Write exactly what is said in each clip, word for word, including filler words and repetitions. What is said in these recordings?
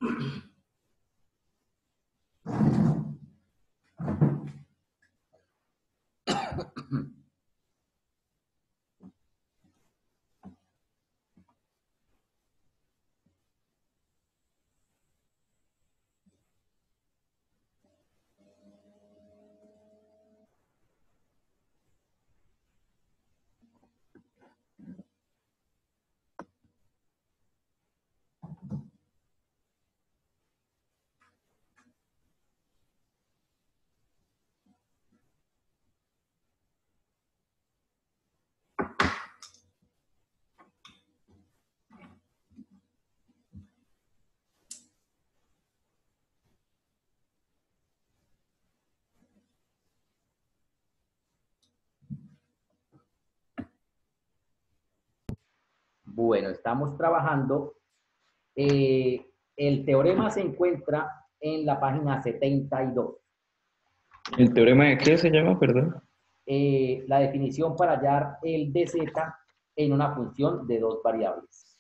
Bueno, estamos trabajando. Eh, el teorema se encuentra en la página setenta y dos. ¿El teorema de qué se llama, perdón? Eh, la definición para hallar el dz en una función de dos variables.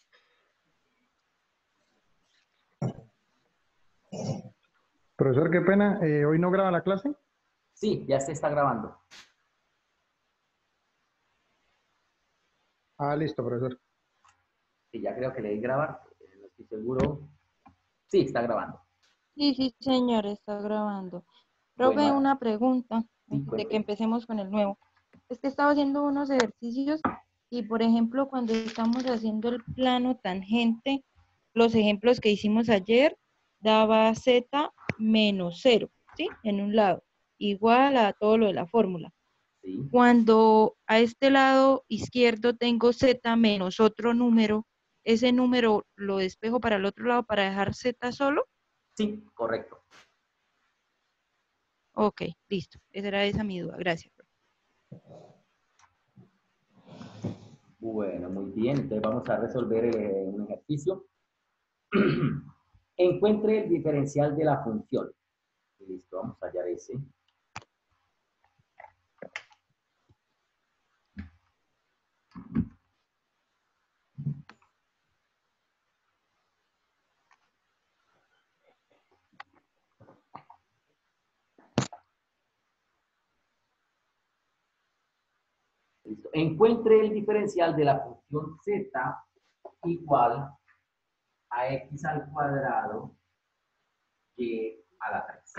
Profesor, qué pena, eh, ¿hoy no graba la clase? Sí, ya se está grabando. Ah, listo, profesor. Sí, ya creo que le di grabar, no estoy seguro. Sí, está grabando. Sí, sí, señor, está grabando. Profe, Bueno, una pregunta sí, antes de que cuénteme. empecemos con el nuevo. Es que estaba haciendo unos ejercicios y, por ejemplo, cuando estamos haciendo el plano tangente, los ejemplos que hicimos ayer, daba z menos cero, ¿sí? En un lado, igual a todo lo de la fórmula. Sí. Cuando a este lado izquierdo tengo z menos otro número, ese número lo despejo para el otro lado para dejar z solo. Sí, correcto. Ok, listo. Esa era esa mi duda. Gracias. Bueno, muy bien. Entonces vamos a resolver eh, un ejercicio. Encuentre el diferencial de la función. Listo, vamos a hallar ese. Listo. Encuentre el diferencial de la función z igual a x al cuadrado y a la tres.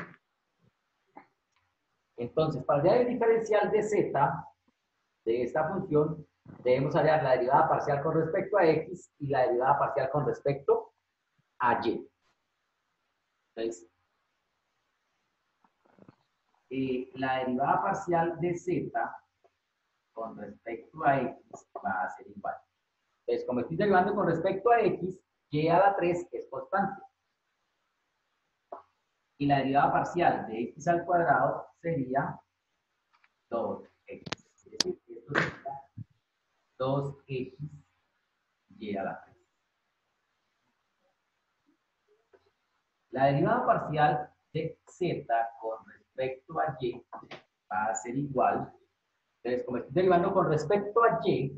Entonces, para hallar el diferencial de z de esta función, debemos hallar la derivada parcial con respecto a x y la derivada parcial con respecto a y. Entonces, eh, la derivada parcial de z con respecto a x va a ser igual. Entonces, como estoy derivando con respecto a x, y a la tres es constante. Y la derivada parcial de x al cuadrado sería dos x. Es decir, que esto sería dos x y a la tres. La derivada parcial de z con respecto a y va a ser igual. Entonces, como estoy derivando con respecto a y,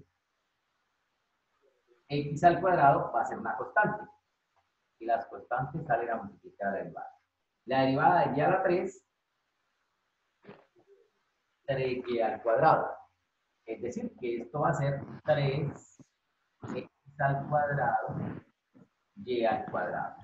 x al cuadrado va a ser una constante. Y las constantes salen a multiplicar la derivada. La derivada de y a la tres, tres y al cuadrado. Es decir, que esto va a ser tres x al cuadrado y al cuadrado.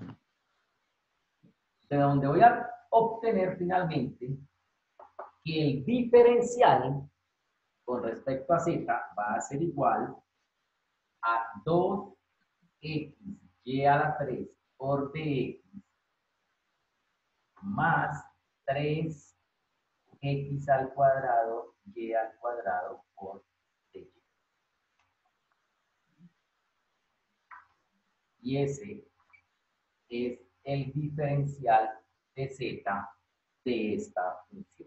De donde voy a obtener finalmente que el diferencial con respecto a z va a ser igual a dos x y a la tres por dx más tres x al cuadrado y al cuadrado por dy. Y ese es el diferencial de z de esta función.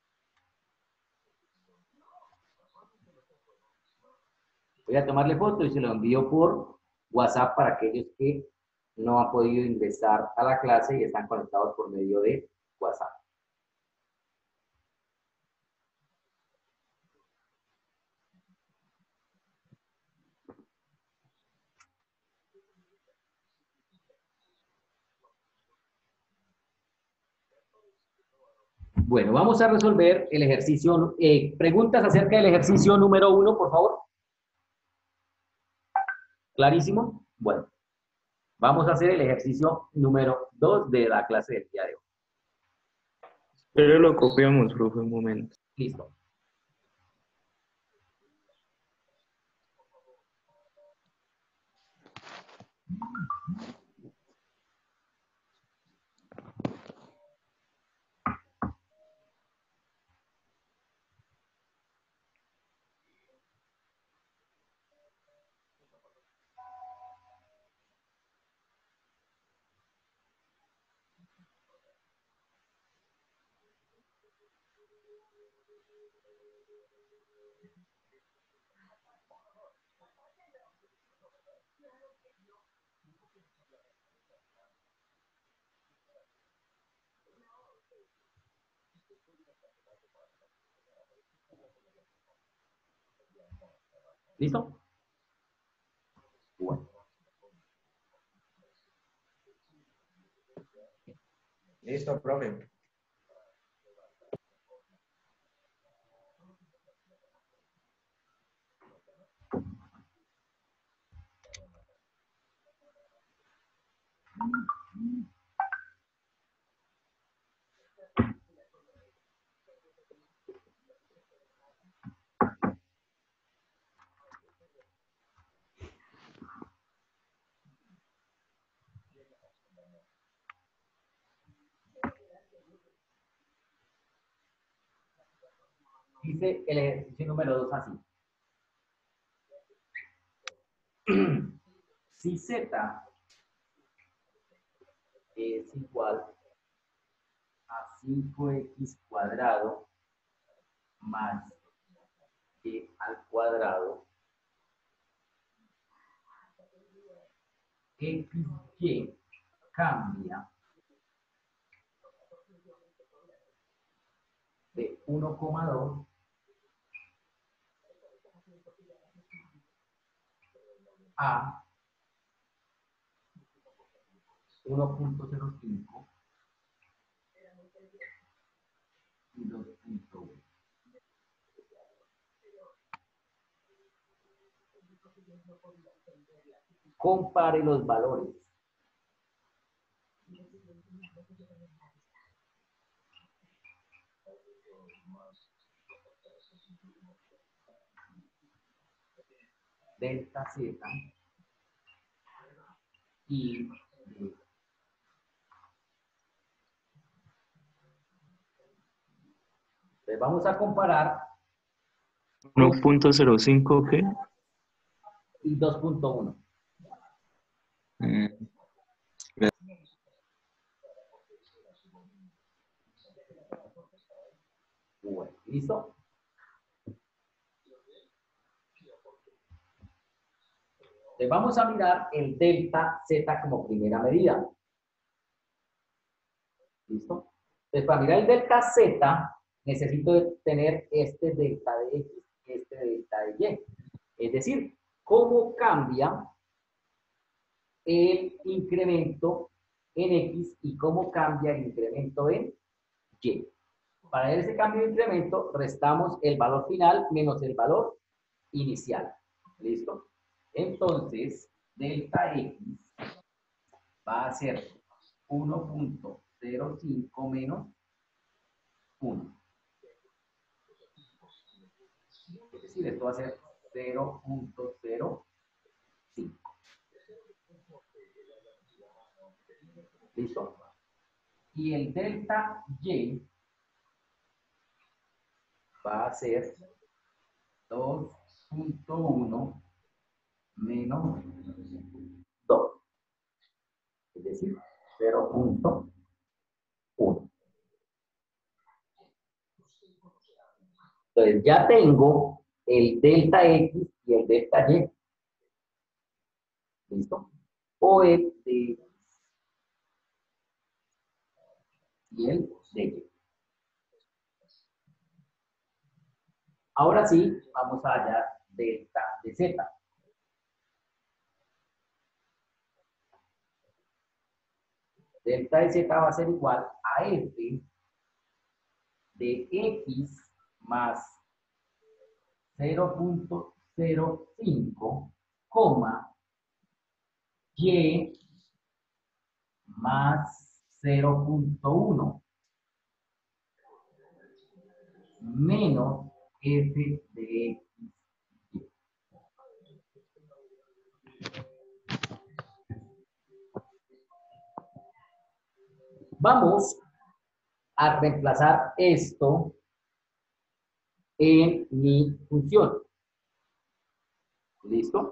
Voy a tomarle foto y se lo envío por WhatsApp para aquellos que no han podido ingresar a la clase y están conectados por medio de WhatsApp. Bueno, vamos a resolver el ejercicio. Eh, preguntas acerca del ejercicio número uno, por favor. ¿Clarísimo? Bueno, vamos a hacer el ejercicio número dos de la clase del día de hoy. Pero lo copiamos, profe, un momento. Listo. ¿Listo? Bueno. Listo, profe. Dice el ejercicio número dos así. Si Z es igual a cinco equis cuadrado más y al cuadrado, xy cambia de uno coma dos a uno punto cero cinco y dos punto uno. Compare los valores. Delta Z y delta. Entonces vamos a comparar uno punto cero cinco, ¿qué? y dos punto uno. Mm, Bueno, ¿listo? Entonces vamos a mirar el delta Z como primera medida. ¿Listo? Entonces para mirar el delta Z necesito tener este delta de X, este delta de Y. Es decir, cómo cambia el incremento en X y cómo cambia el incremento en Y. Para ver ese cambio de incremento, restamos el valor final menos el valor inicial. ¿Listo? Entonces, delta X va a ser uno punto cero cinco menos uno. Es decir, esto va a ser cero punto cero cinco. ¿Listo? Y el delta Y va a ser dos punto uno menos dos. Es decir, cero punto uno. Entonces ya tengo el delta X y el delta Y. ¿Listo? O el de X y el de Y. Ahora sí, vamos a hallar delta de Z. Delta de Z va a ser igual a F de x más cero punto cero cinco, coma, y más cero punto uno, menos f de x. Vamos a reemplazar esto en mi función. ¿Listo?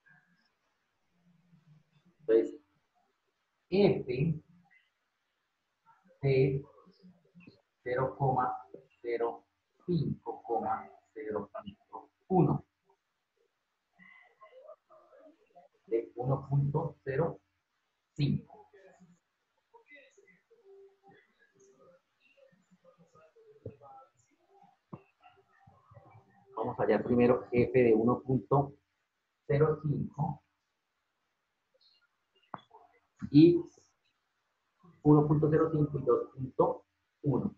Entonces, f de cero coma cero cinco, cero punto uno de uno punto cero cinco. Vamos a hallar primero f de uno punto cero cinco y uno punto cero cinco y dos punto uno.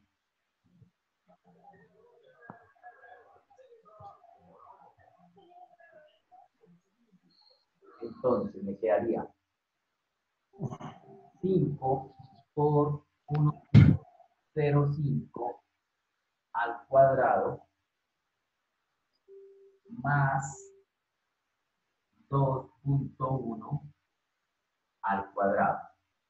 Entonces me quedaría cinco por uno punto cero cinco al cuadrado más dos punto uno al cuadrado.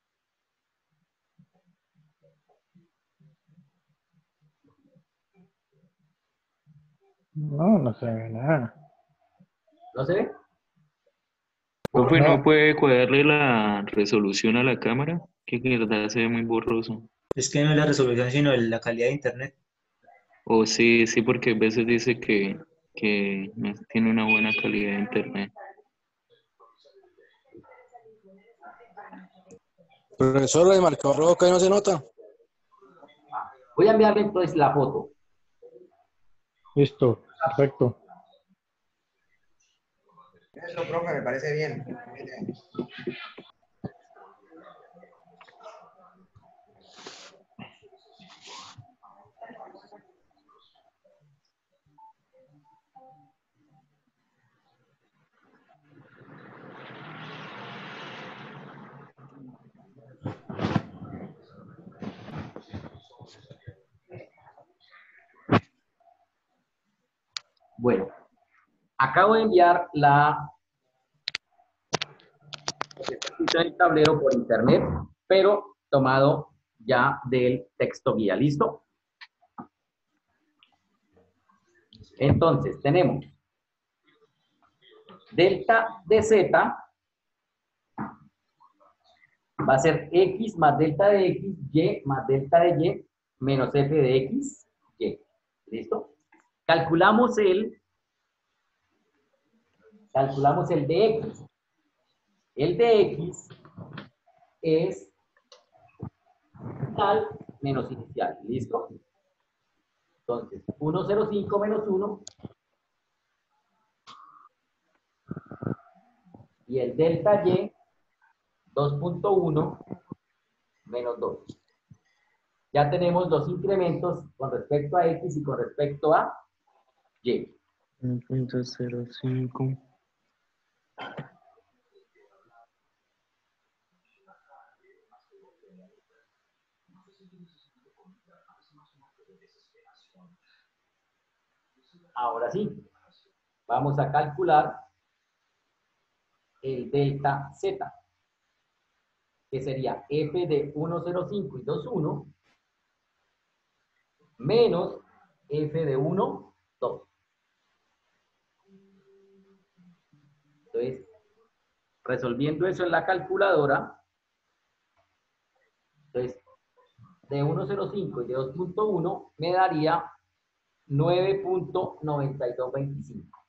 No, no se ve nada. ¿No se ve? Profe, ¿no No, puede cuadrarle la resolución a la cámara? Que de verdad se ve muy borroso. Es que no es la resolución, sino la calidad de internet. O sí, sí, porque a veces dice que, que no tiene una buena calidad de internet. Profesor, el marcador rojo que no se nota. Voy a enviarle entonces la foto. listo, perfecto. Eso, profe, me parece bien. Bueno, acabo de enviar la lo que está escrito en el tablero por internet, pero tomado ya del texto guía. ¿Listo? Entonces, tenemos delta de z va a ser x más delta de x, y más delta de y, menos f de x, y. ¿Listo? Calculamos el, calculamos el de x. El de x es final menos inicial. ¿Listo? Entonces, ciento cinco menos uno. Y el delta y, dos punto uno menos dos. Ya tenemos los incrementos con respecto a x y con respecto a y. uno punto cero cinco. Ahora sí, vamos a calcular el delta z, que sería f de ciento cinco y dos punto uno menos f de uno, dos. Entonces, resolviendo eso en la calculadora, entonces, de ciento cinco y de dos punto uno me daría nueve punto noventa y dos veinticinco.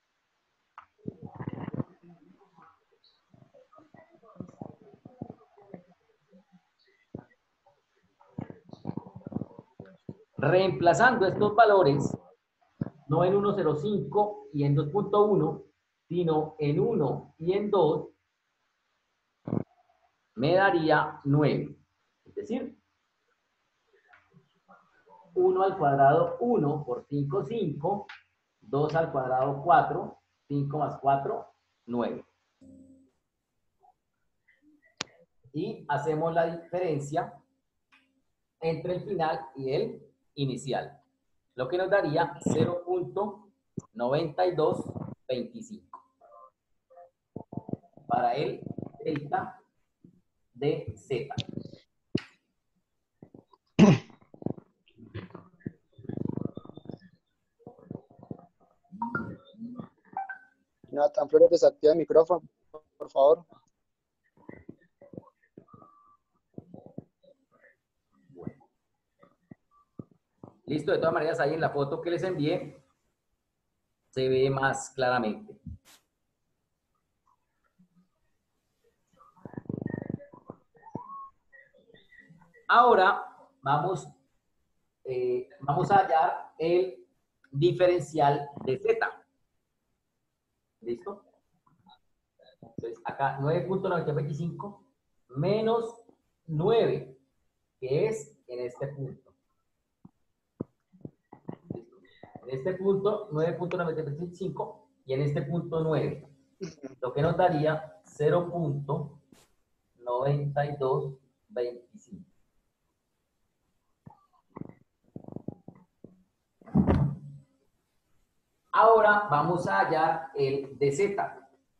Reemplazando estos valores, no en ciento cinco y en dos punto uno, sino en uno y en dos, me daría nueve. Es decir, uno al cuadrado, uno por cinco, cinco. dos al cuadrado, cuatro. cinco más cuatro, nueve. Y hacemos la diferencia entre el final y el inicial, lo que nos daría cero punto noventa y dos veinticinco para el delta de Z. Nathan Flores, desactiva el micrófono, por favor. Bueno. Listo, de todas maneras ahí en la foto que les envié se ve más claramente. Ahora vamos, eh, vamos a hallar el diferencial de Z. ¿Listo? Entonces acá nueve punto noventa y veinticinco menos nueve, que es en este punto. ¿Listo? En este punto nueve punto noventa y veinticinco y en este punto nueve. Lo que nos daría cero punto noventa y dos veinticinco. Ahora vamos a hallar el de Z.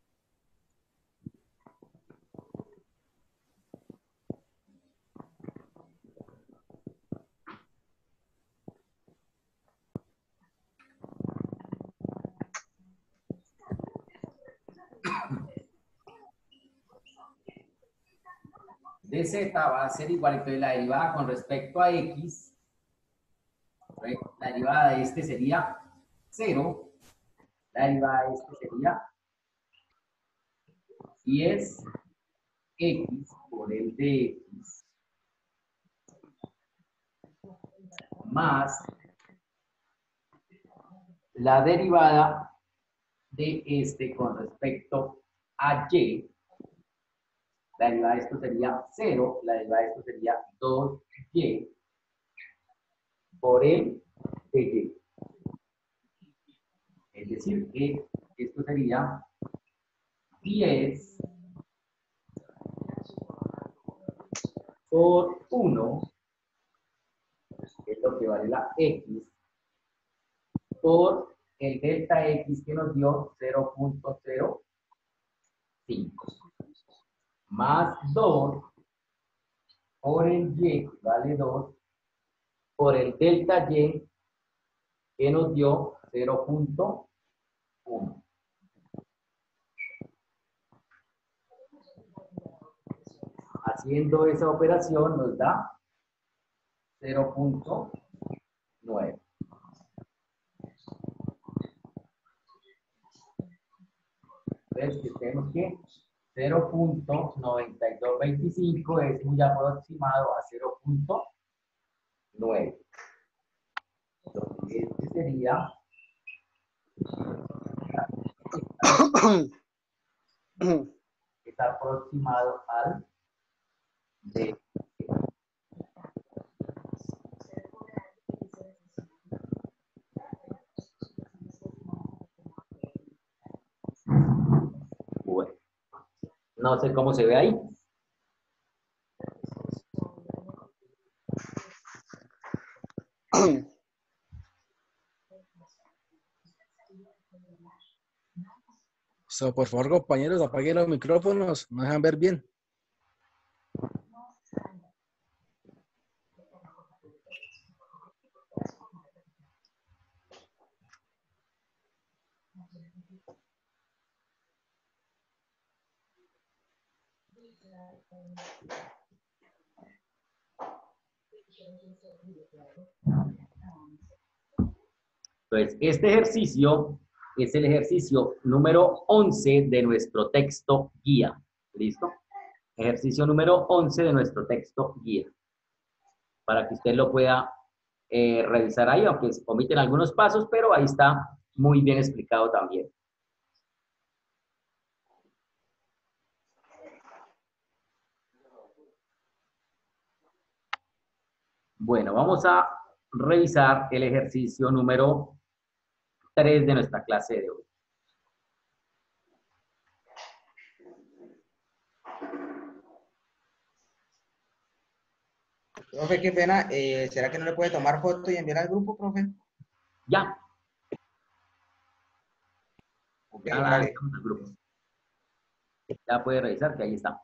dz va a ser igual, entonces la derivada con respecto a x, la derivada de este sería cero, la derivada de este sería diez x por el de x más la derivada de este con respecto a y. La derivada de esto sería cero, la derivada de esto sería dos y por el de y. Es decir, que esto sería diez por uno, que es lo que vale la x, por el delta x que nos dio cero punto cero cinco. Más dos por el y, que vale dos, por el delta y, que nos dio cero punto uno. Haciendo esa operación nos da cero punto nueve. Entonces, tenemos que cero punto noventa y dos veinticinco es muy aproximado a cero punto nueve. Entonces, este sería está aproximado al de bueno, no sé cómo se ve ahí. So, por favor, compañeros, apaguen los micrófonos, no dejan ver bien. Entonces, este ejercicio es el ejercicio número once de nuestro texto guía. ¿Listo? Ejercicio número once de nuestro texto guía. Para que usted lo pueda eh, revisar ahí, aunque se omiten algunos pasos, pero ahí está muy bien explicado también. Bueno, vamos a revisar el ejercicio número tres de nuestra clase de hoy. Profe, qué pena. eh, ¿será que no le puede tomar foto y enviar al grupo, profe? Ya. Ok, Ya la vale. enviamos al grupo. Ya puede revisar que ahí está.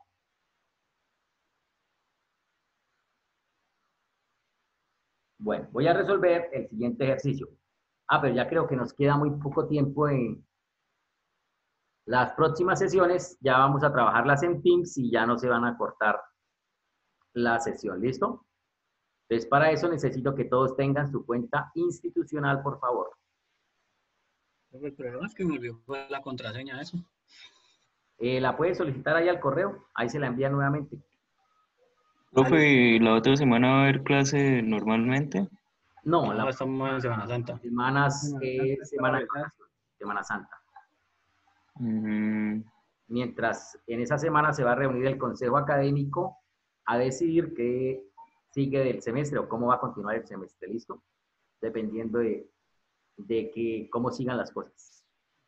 Bueno, voy a resolver el siguiente ejercicio. Ah, pero ya creo que nos queda muy poco tiempo en las próximas sesiones. Ya vamos a trabajarlas en Teams y ya no se van a cortar la sesión. ¿Listo? Entonces, para eso necesito que todos tengan su cuenta institucional, por favor. El problema es que me olvidó la contraseña de eso. Eh, la puede solicitar ahí al correo. Ahí se la envía nuevamente. Profe, ¿y la otra semana va a haber clase normalmente? No, No, la estamos en Semana Santa. semanas es semana de vacaciones, Semana Santa. Mm, Mientras en esa semana se va a reunir el Consejo Académico a decidir qué sigue del semestre o cómo va a continuar el semestre, ¿listo? Dependiendo de, de que, cómo sigan las cosas.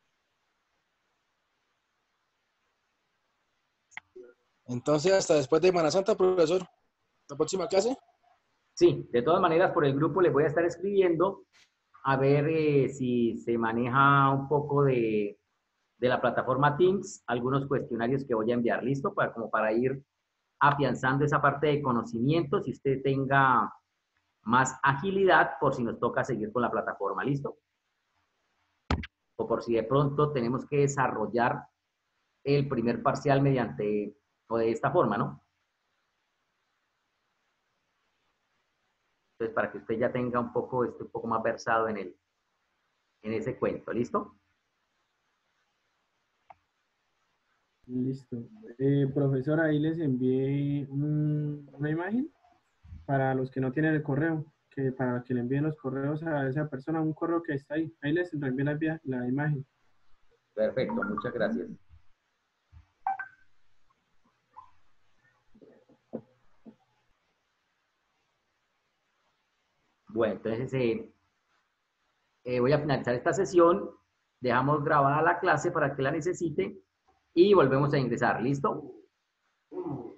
Entonces, hasta después de Semana Santa, profesor. La próxima clase. Sí, de todas maneras, por el grupo les voy a estar escribiendo a ver eh, si se maneja un poco de, de la plataforma Teams, algunos cuestionarios que voy a enviar, ¿listo? Para, como para ir afianzando esa parte de conocimientos y usted tenga más agilidad por si nos toca seguir con la plataforma, ¿listo? O por si de pronto tenemos que desarrollar el primer parcial mediante, o de esta forma, ¿no? Entonces, para que usted ya tenga un poco, esté un poco más versado en, el, en ese cuento, ¿listo? Listo. Eh, profesor, ahí les envié un- una imagen para los que no tienen el correo, que para que le envíen los correos a esa persona, un correo que está ahí. Ahí les reenvié la, via- la imagen. Perfecto, muchas gracias. Bueno, entonces eh, eh, voy a finalizar esta sesión. Dejamos grabada la clase para que la necesite y volvemos a ingresar. ¿Listo?